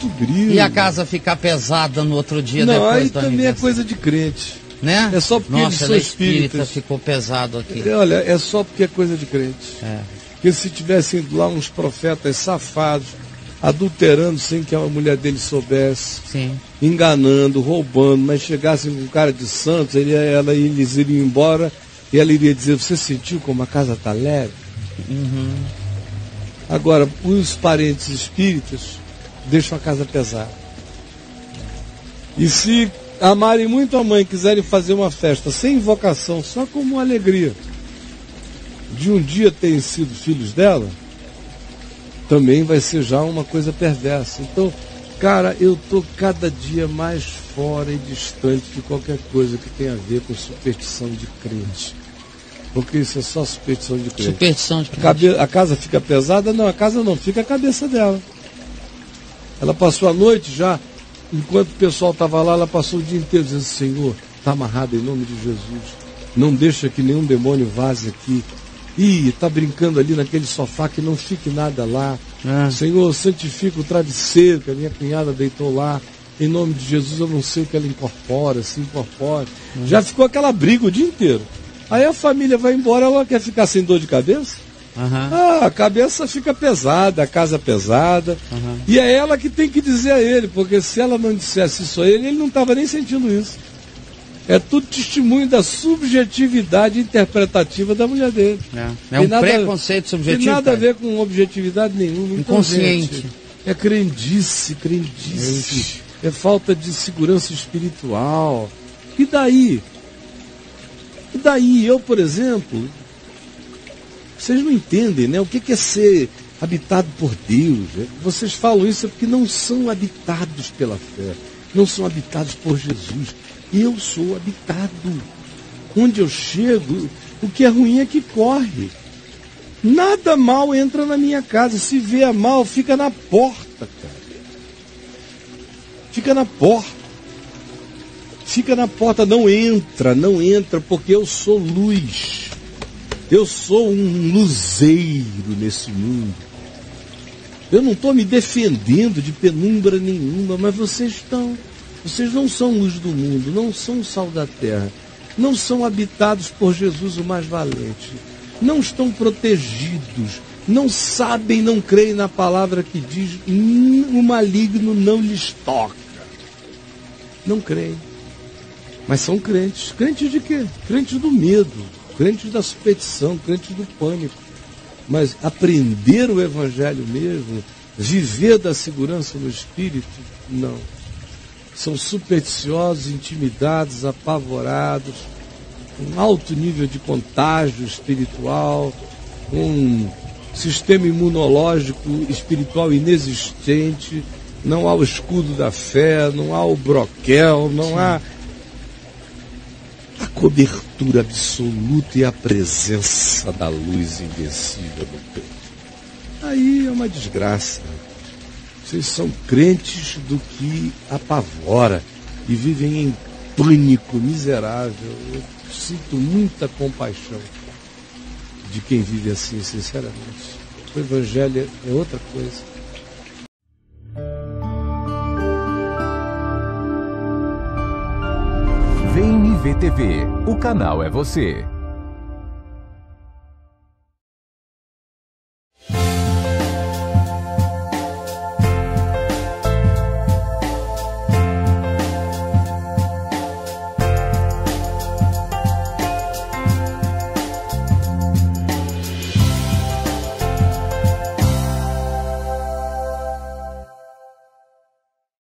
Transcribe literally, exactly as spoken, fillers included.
muito brilho. E a casa ficar pesada no outro dia Não, depois aí do também é coisa de crente. Né? É só porque Nossa, eles são ela é espírita, espíritas. ficou pesado aqui. Olha, é só porque é coisa de crente. É. Porque se tivessem lá uns profetas safados, adulterando sem que a mulher dele soubesse, Sim. enganando, roubando, mas chegassem com um cara de santos, ele, ela, eles iriam embora e ela iria dizer, você sentiu como a casa está leve? Uhum. Agora, os parentes espíritas deixam a casa pesada. E se amarem muito a mãe, quiserem fazer uma festa sem invocação, só como uma alegria, de um dia terem sido filhos dela, também vai ser já uma coisa perversa. Então, cara, eu estou cada dia mais fora e distante de qualquer coisa que tenha a ver com superstição de crente. Porque isso é só superstição de crente. Superstição de crente. A, cabe... a casa fica pesada? Não, a casa não, fica a cabeça dela. Ela passou a noite já, enquanto o pessoal estava lá, ela passou o dia inteiro dizendo, Senhor, está amarrado em nome de Jesus. Não deixa que nenhum demônio vaze aqui. Ih, está brincando ali naquele sofá, que não fique nada lá. É. Senhor, santifica o travesseiro que a minha cunhada deitou lá. Em nome de Jesus, eu não sei o que ela incorpora, se incorpora. Uhum. Já ficou aquela briga o dia inteiro. Aí a família vai embora, ela quer ficar sem dor de cabeça? Uhum. Ah, a cabeça fica pesada, a casa pesada. Uhum. E é ela que tem que dizer a ele, porque se ela não dissesse isso a ele, ele não estava nem sentindo isso. É tudo testemunho da subjetividade interpretativa da mulher dele. É, é um preconceito subjetivo. Tem nada cara. a ver com objetividade nenhuma. Inconsciente. Então, gente, é crendice, crendice. Ixi. É falta de segurança espiritual. E daí? E daí? Eu, por exemplo, vocês não entendem, né? O que é ser habitado por Deus? Né? Vocês falam isso porque não são habitados pela fé. Não são habitados por Jesus. Eu sou habitado. Onde eu chego, o que é ruim é que corre. Nada mal entra na minha casa. Se vier mal, fica na porta, cara. Fica na porta. Fica na porta, não entra, não entra, porque eu sou luz. Eu sou um luzeiro nesse mundo. Eu não estou me defendendo de penumbra nenhuma, mas vocês estão. Vocês não são luz do mundo, não são sal da terra, não são habitados por Jesus o mais valente, não estão protegidos, não sabem, não creem na palavra que diz, o maligno não lhes toca. Não creem, mas são crentes. Crentes de quê? Crentes do medo, crentes da superstição, crentes do pânico. Mas aprender o evangelho mesmo, viver da segurança no espírito, não. São supersticiosos, intimidados, apavorados, com alto nível de contágio espiritual, um sistema imunológico espiritual inexistente, não há o escudo da fé, não há o broquel, não Sim. há a cobertura absoluta e a presença da luz invencível no peito. Aí é uma desgraça. Vocês são crentes do que apavora e vivem em pânico miserável. Eu sinto muita compaixão de quem vive assim, sinceramente. O evangelho é outra coisa. V N V T V, o canal é você.